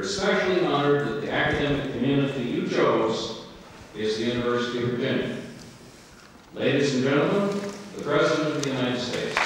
especially honored that the academic community you chose is the University of Virginia. Ladies and gentlemen, the President of the United States.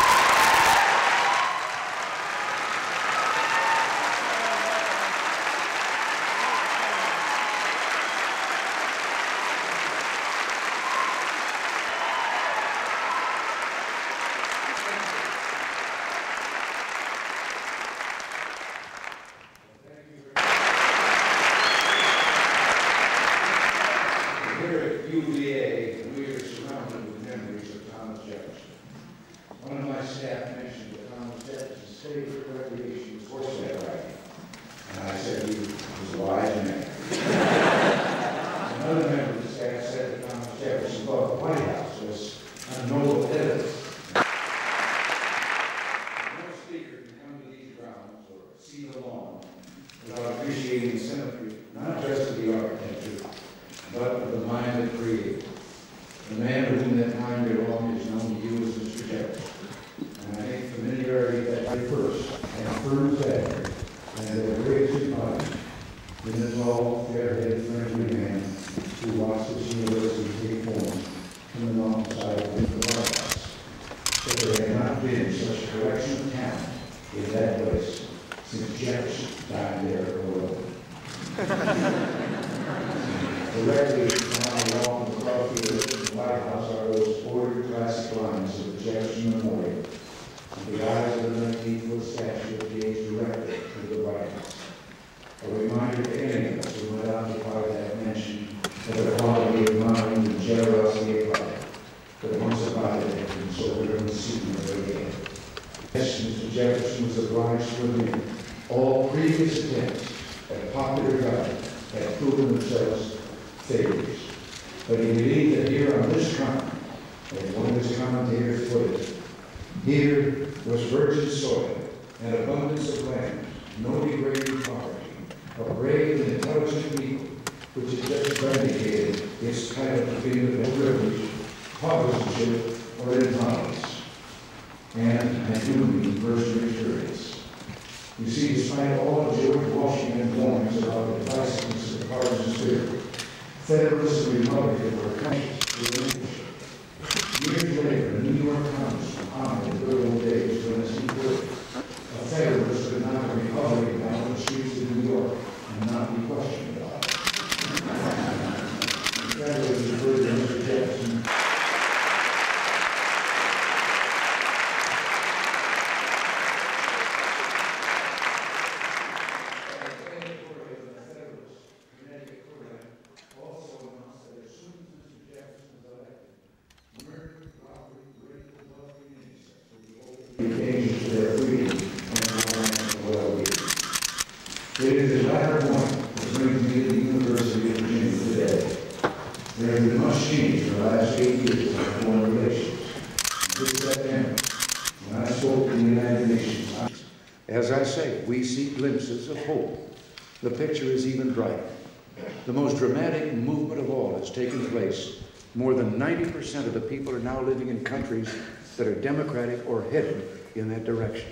As I say, we see glimpses of hope. The picture is even brighter. The most dramatic movement of all has taken place. More than 90% of the people are now living in countries that are democratic or headed in that direction.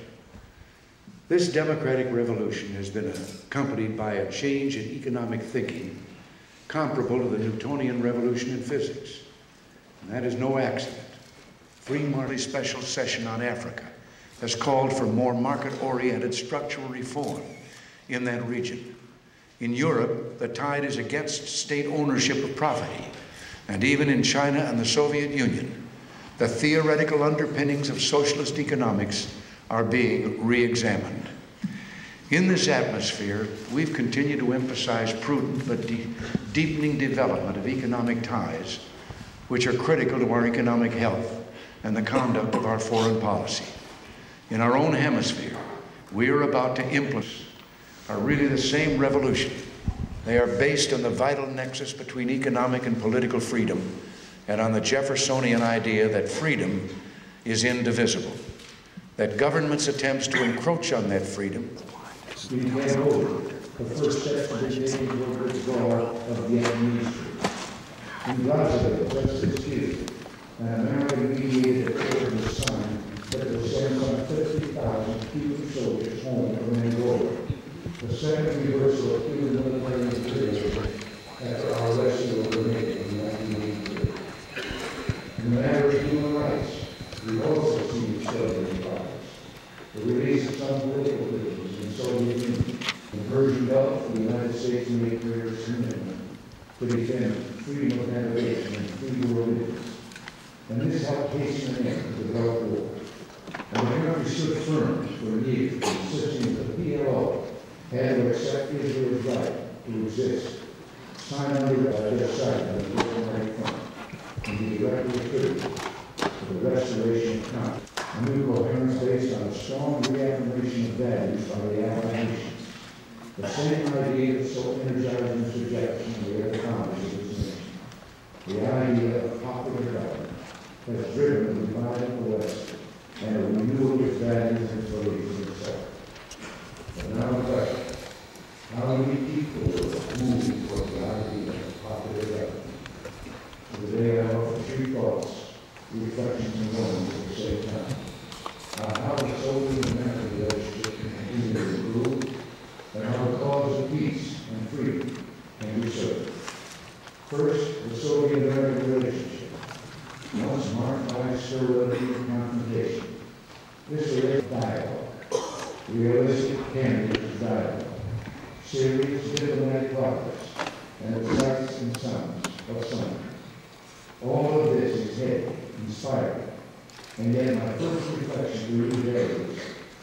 This democratic revolution has been accompanied by a change in economic thinking comparable to the Newtonian revolution in physics. And that is no accident. Free market special session on Africa has called for more market-oriented structural reform in that region. In Europe, the tide is against state ownership of property, and even in China and the Soviet Union, the theoretical underpinnings of socialist economics are being re-examined. In this atmosphere, we've continued to emphasize prudent but deepening development of economic ties, which are critical to our economic health and the conduct of our foreign policy. In our own hemisphere, we are about to implement are really the same revolution. They are based on the vital nexus between economic and political freedom and on the Jeffersonian idea that freedom is indivisible, that government's attempts to encroach on that freedom. We hand over the first step of the withdrawal of Vietnamese troops. Congratulate Justice Hughes, an American mediated accord was signed that will send some 50,000 Cuban soldiers home from Angola. the second reversal of Cuban military intervention after our rescue of Reagan in 1983. In the matter of human rights, we also see extraordinary progress. The release of some political prisoners in the Soviet Union, the Persian Gulf for the United States made clear its commitment to defend freedom of navigation and free world interests. And this helped hasten an end to the Gulf War. And the country stood firm for years, insisting that the PLO had to accept Israel's right to exist, sign under just cited on the diplomatic front, and be directly attributed to the restoration of conflict. A new coherence based on a strong reaffirmation of values by the Allied nations. The same idea that so energized Mr. Jefferson and the other founders of this nation. The idea of popular government has driven the divide of the West and a renewal of its values and beliefs in itself. But now the question, how do we keep the world moving toward the idea of popular government? Today I offer three thoughts, reflections and warnings at the same time. How the Soviet American relationship can continue to improve, and how the cause of peace and freedom can be served. First, the Soviet-American relationship, once marked by sterility and confrontation. This is dialogue, realistic, candid dialogue, serious diplomatic progress, and the sights and sounds of summer. All of this is heavy, inspiring, and yet my first reflection to you today is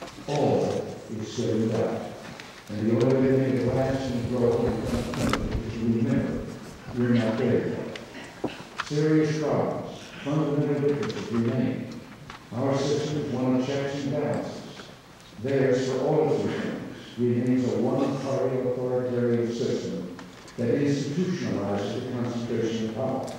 all is still in doubt. And the only way to make it last and grow and is to remember we're not there yet. Serious problems, fundamental differences remain. Our system is one of checks and balances. Theirs, for all its reforms, remains a one-party authoritarian system that institutionalizes the concentration of power.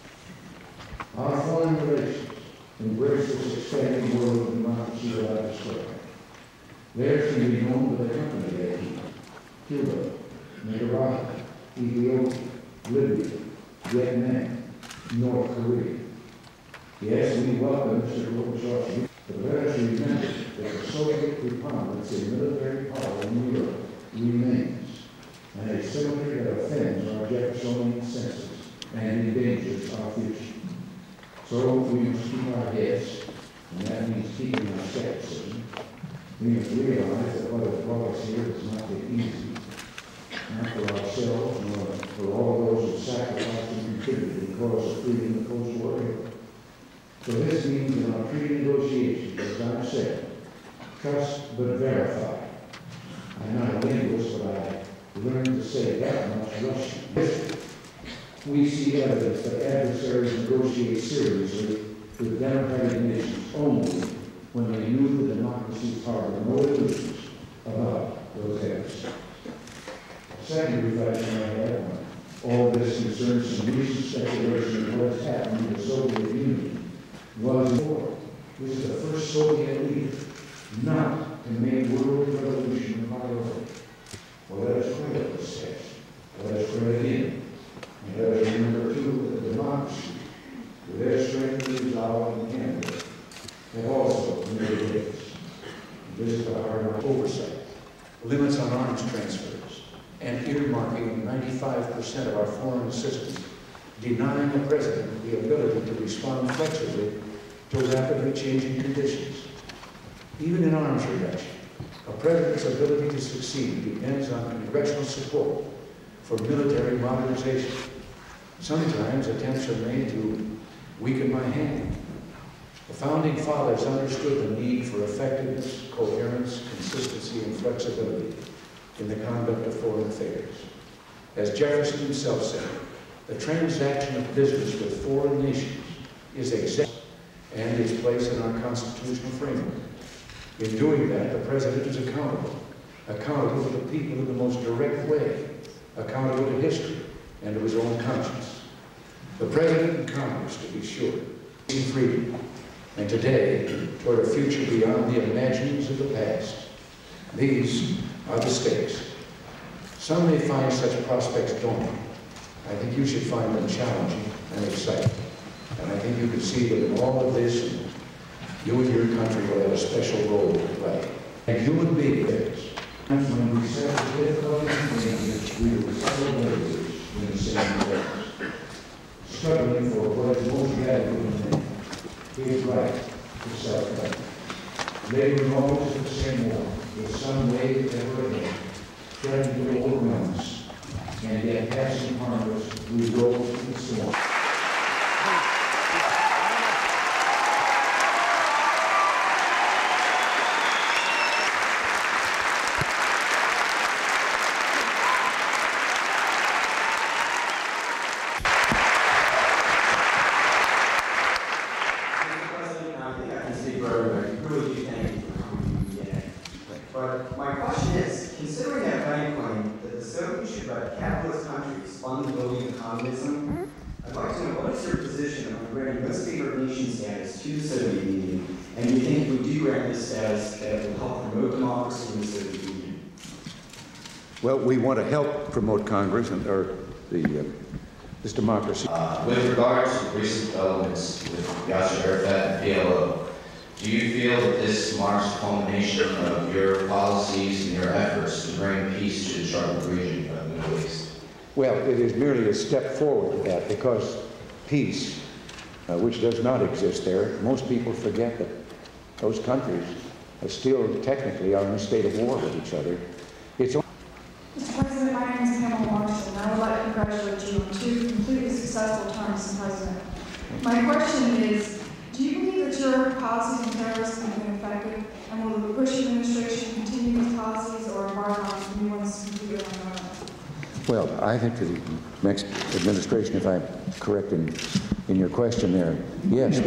Our foreign relations embrace this expanding world of democracy that I described. Theirs can be known by the company they keep: Cuba, Nicaragua, Ethiopia, Libya, Vietnam, North Korea. Yes, we welcome Mr. Gorbachev, but let us remember that the Soviet preponderance in military power in Europe remains, and a symmetry that offends our Jeffersonian senses and endangers our future. So we must keep our heads, and that means keeping our skepticism. We must realize that what has brought us here is not been easy, not for ourselves, nor for all those who sacrificed and contributed in cause of freedom the post-war era. So this means in our treaty negotiations, as I've said, trust but verify. I'm not a linguist, but I learned to say that much Russian. We see evidence that adversaries negotiate seriously with democratic nations only when they knew the democracies harbor no illusions about those adversaries. Second reflection I have on all this concerns some recent speculation of what has happened in the Soviet Union was war. This is the first Soviet leader not to make world revolution a priority. Well, let us credit this text. Let us credit him. And let us remember, too, that democracy, with their strength and resolve and candor, have also made a difference. This is the heart of our oversight. Limits on arms transfers and earmarking 95% of our foreign assistance, denying the President the ability to respond flexibly to rapidly changing conditions. Even in arms reduction, a President's ability to succeed depends on congressional support for military modernization. Sometimes attempts are made to weaken my hand. The Founding Fathers understood the need for effectiveness, coherence, consistency, and flexibility in the conduct of foreign affairs. As Jefferson himself said, the transaction of business with foreign nations is exempt and is placed in our constitutional framework. In doing that, the President is accountable to the people in the most direct way, accountable to history and to his own conscience. The President and Congress, to be sure, in freedom, and today, toward a future beyond the imaginings of the past. These are the stakes. Some may find such prospects daunting. I think you should find them challenging and exciting. And I think you can see that in all of this, you and your country will have a special role to play. And human beings, when we set we were fellow laborers in the same place, struggling for what is most valuable in man, his right to self-government. Labor always at the same war, with some way ever ahead, threatening to overwhelm us, and yet passing harmless, we rose in the storm. But my question is, considering that Reagan claimed that the Soviet should let capitalist countries fund the building of communism, I'd like to know what is your position on granting most favored nation status to the Soviet Union, and do you think if we do grant this status, that it will help promote democracy in the Soviet Union? Well, we want to help promote Congress and this democracy. With regard to recent developments with Yasser Arafat and PLO, do you feel that this marks the culmination of your policies and your efforts to bring peace to the troubled region of the Middle East? Well, it is merely a step forward to that, because peace, which does not exist there, most people forget that those countries are still technically are in a state of war with each other. It's Mr. President, my name is Cabell, and I would like to congratulate you on 2 completely successful terms as president. My question is, do you believe that your policies on terrorism have been effective, and will the Bush administration continue these policies or embark on new ones completely on their own? Well, I think the next administration, if I'm correct in your question there, yes.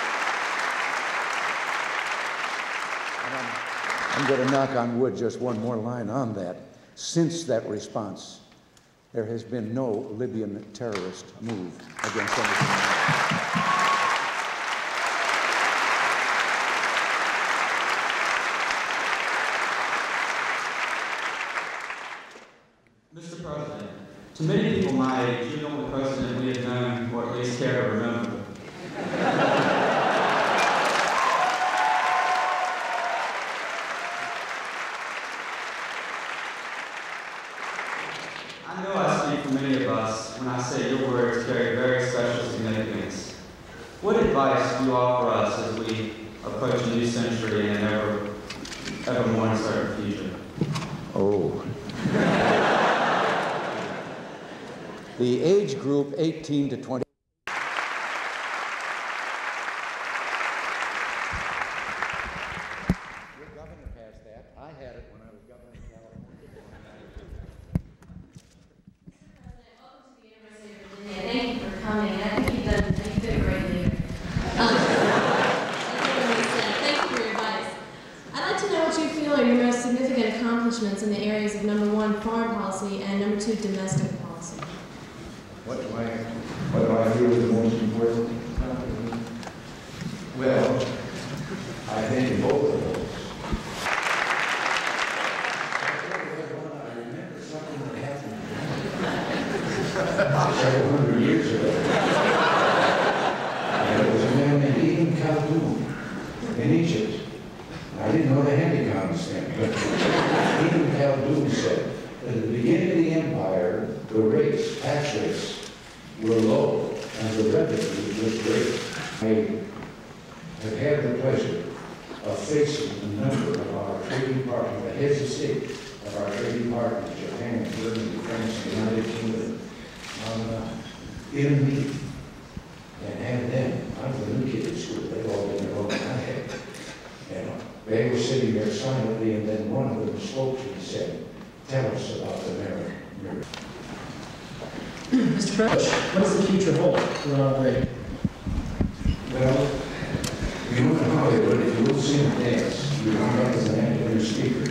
I'm going to knock on wood just one more line on that. Since that response, there has been no Libyan terrorist move against anything. Mr. President, to many people my age, you're the only president we have known, or at least care to remember. I know I speak for many of us when I say your words carry very special significance. What advice do you offer us as we approach a new century and an ever more uncertain future? Oh. The age group 18 to 20. Your governor passed that. I had it when I was governor of California. Welcome to the University of Virginia. Thank you for coming. I think you've been a great leader. Thank you for your advice. I'd like to know what you feel are your most significant accomplishments in the areas of number 1, foreign policy, and number 2, domestic policy. What do I feel is the most important? Well, I think in both of those. I remember something that happened several hundred years ago. There was a man named Khaldun in Egypt. I didn't know the Handycons then, but Ibn Khaldun said that at the beginning of the empire, the rates, tax rates, were low, and the revenue was great. I have had the pleasure of facing a number of our trading partners, the heads of state of our trading partners, Japan, Germany, France, the United Kingdom, in a meeting, and had them. I was a new kid in school, they'd all been there over my head. And they were sitting there silently, and then one of them spoke and said, "Tell us about the American miracle." Mr. President, what does the future hold for Ronald Reagan? Well, you know in Hollywood, if you will sing and dance, you come up as an actor and speaker.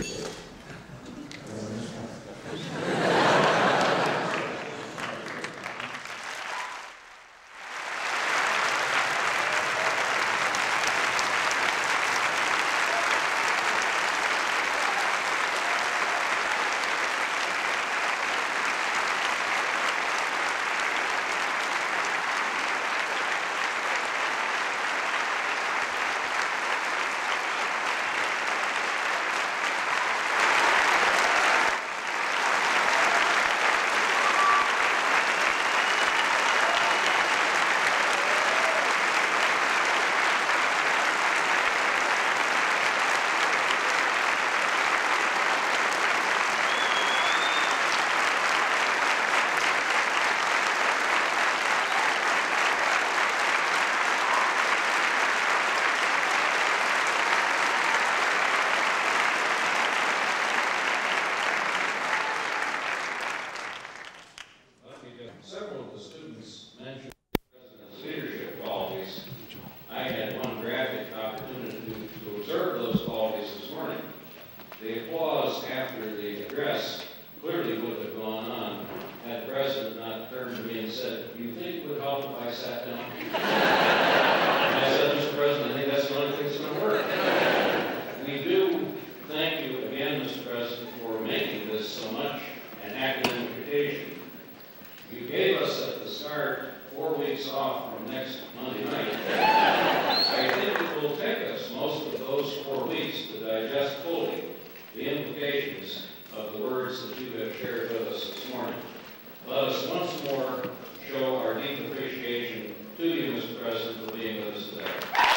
address clearly would have gone on had the President not turned to me and said, "Do you think it would help if I sat down?" And I said, "Mr. President, I think that's the only thing that's going to work." We do thank you again, Mr. President, for making this so much an academic occasion. You gave us at the start 4 weeks off from next Monday night. I think it will take us most of those 4 weeks to digest fully the implications of the words that you have shared with us this morning. Let us once more show our deep appreciation to you, Mr. President, for being with us today.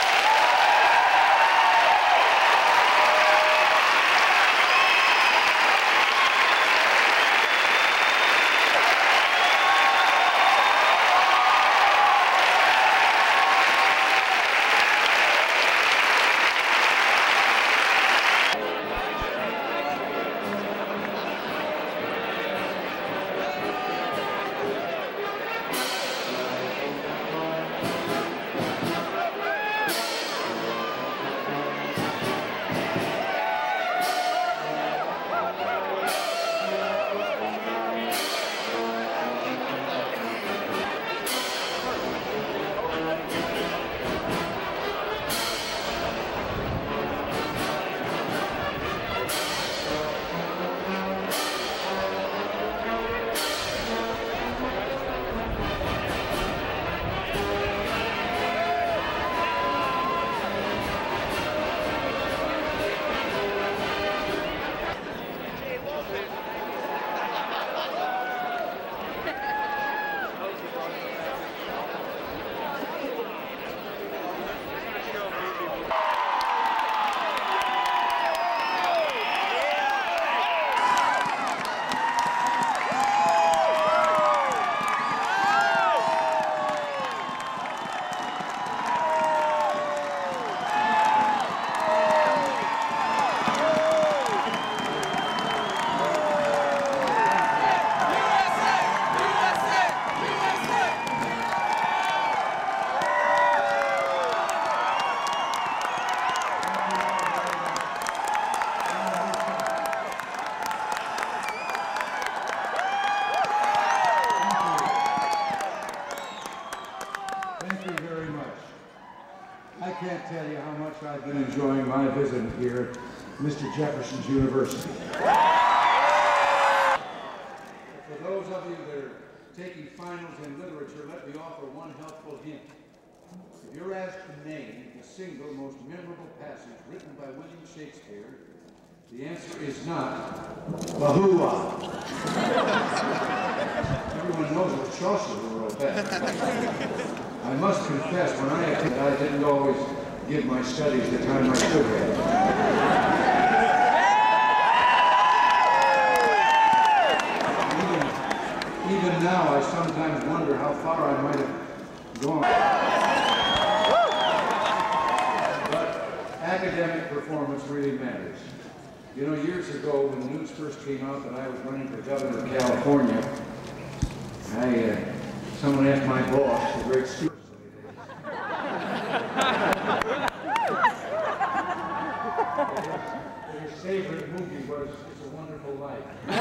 I can't tell you how much I've been enjoying my visit here at Mr. Jefferson's University. For those of you that are taking finals in literature, let me offer one helpful hint. If you're asked to name the single most memorable passage written by William Shakespeare, the answer is not Bahua. Everyone knows what Chaucer wrote that. I must confess, when I attended, I didn't always give my studies the time I should have. Even now, I sometimes wonder how far I might have gone. But academic performance really matters. You know, years ago, when the news first came out that I was running for governor of California, someone asked my boss, the great student, his favorite movie was It's a Wonderful Life.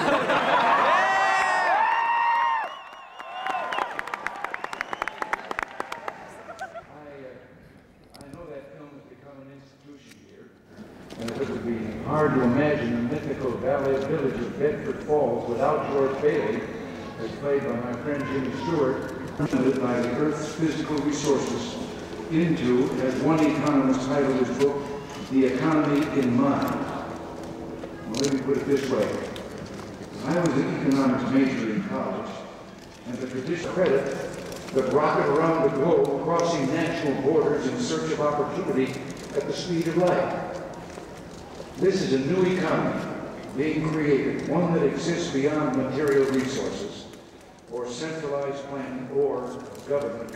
I know that film has become an institution here, and it would be hard to imagine the mythical ballet village of Bedford Falls without George Bailey, as played by my friend Jimmy Stewart, funded by the Earth's physical resources into, as one economist titled his book, The Economy in Mind. Well, let me put it this way. I was an economics major in college, and the traditional credit that rocket around the globe, crossing national borders in search of opportunity at the speed of light. This is a new economy being created, one that exists beyond material resources, or centralized planning, or government.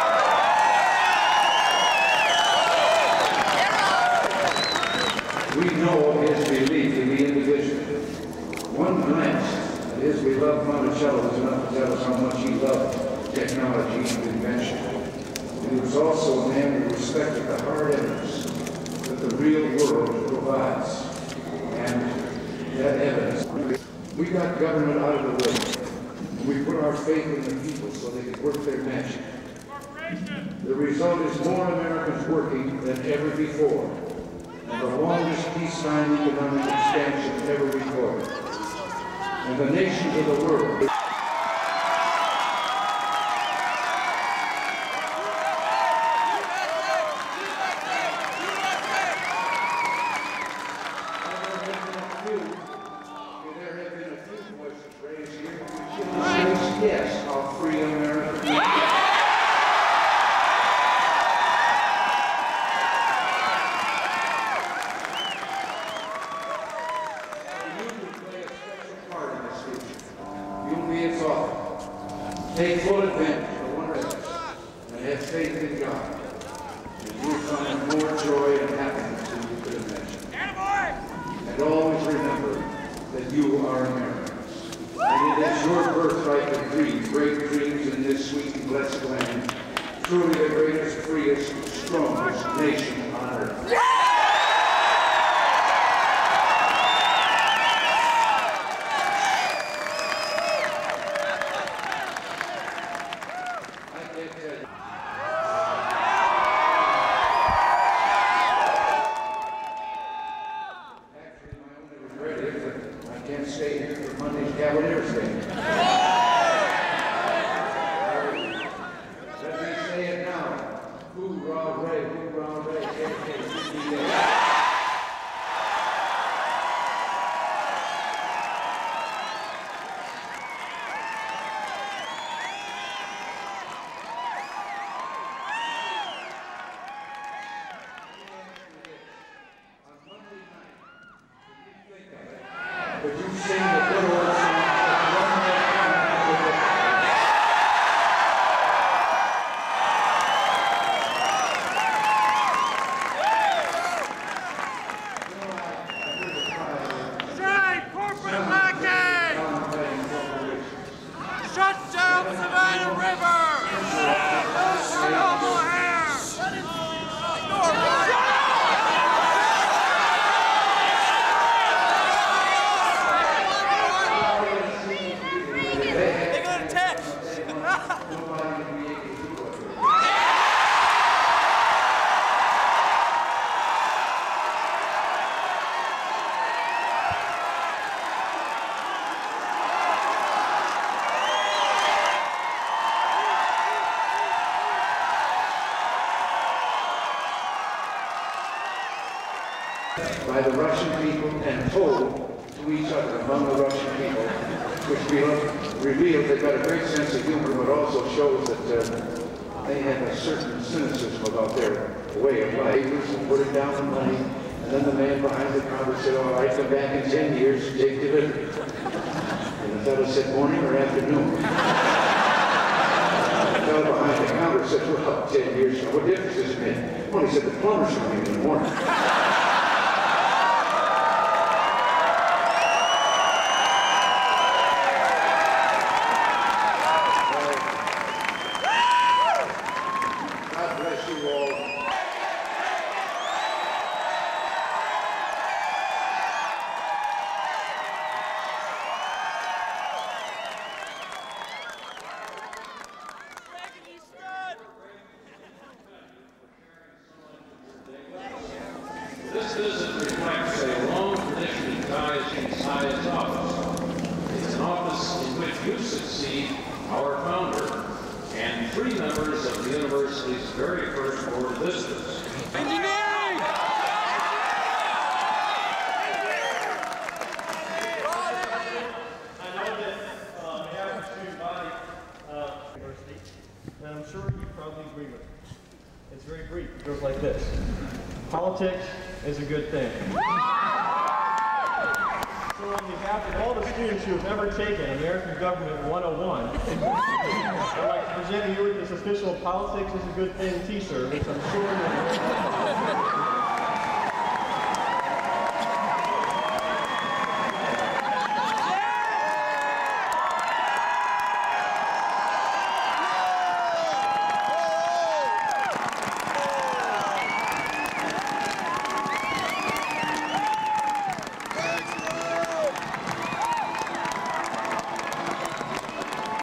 We know his belief in the individual. One glance at his beloved Monticello is enough to tell us how much he loved technology and invention. He was also a man who respected the hard evidence that the real world provides. And that evidence We got government out of the way. We put our faith in the people so they could work their magic. The result is more Americans working than ever before, and the longest peacetime economic expansion ever recorded. And the nations of the world. Yes, I'll free America. You will play a special part in this future. You'll be its author. Take full advantage of the wonders and have faith in God. And you'll find more joy and happiness than you could imagine. And always remember that you are Americans. And it is your birthright to dream great dreams in this sweet and blessed land, truly the greatest, freest, strongest nation on earth. I can't tell you. Actually, my only regret is that I can't stay here for Monday's Cavaliers game. Let me say it now. Hoorah, Ray, hoorah, Ray. On Monday night, if you think of it, would you sing the good old song? Shut down the Savannah River! No more hair! They got a text! By the Russian people and told to each other among the Russian people, which reveals they've got a great sense of humor, but also shows that they have a certain cynicism about their way of life. And put it down in money, and then the man behind the counter said, "All right, come back in 10 years and take delivery." And the fellow said, "Morning or afternoon?" The fellow behind the counter said, "Well, 10 years, what difference does it make?" Well, he said, "The plumber's coming in the morning." God bless you all. This visit reflects a long tradition of ties inside its office. It's an office in which you succeed our founder and 3 members of the university's very first board of visitors. Engineering! I know that the average student body university, and I'm sure you probably agree with it. It's very brief. It goes like this. Politics is a good thing. So on behalf of all the students who have ever taken American Government 101, I'd like to present you with this official Politics is a Good Thing t-shirt, which I'm sure